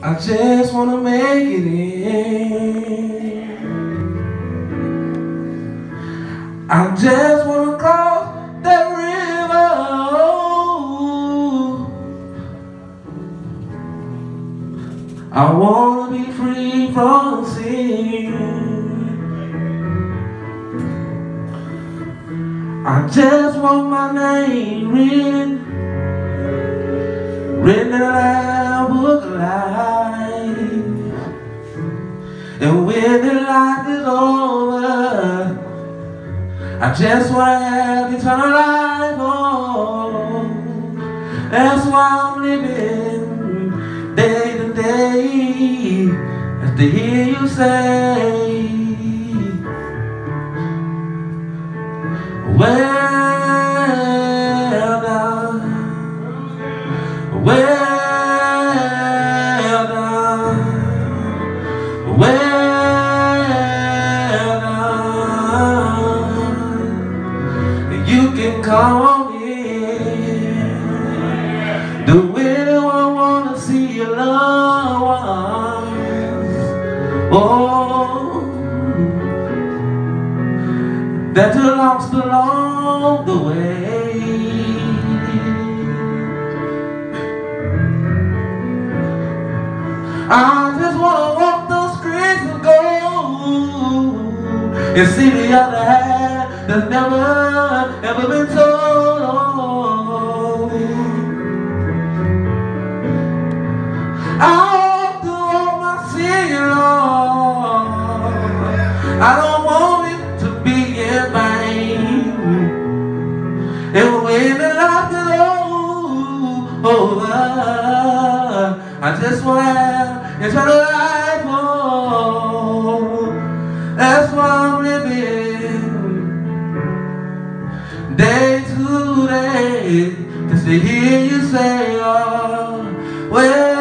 I just wanna make it in. I just wanna cross that river. I wanna be free from sin. I just want my name written in the Lamb Book of Life. And when the life is over, I just want to have eternal life. Oh, that's why I'm living day to day, just to hear you say, well done, well done, well done. You can come on in. Do anyone want to see your loved ones? Oh, that you lost along the way. I just want to walk those streets of gold and see the other half that's never, ever been told. I walk through all my sin, Lord. I don't want it to be in vain. And when the life is over, I just want to have eternal life. Oh, that's why I'm living day to day, just to hear you say, oh, well.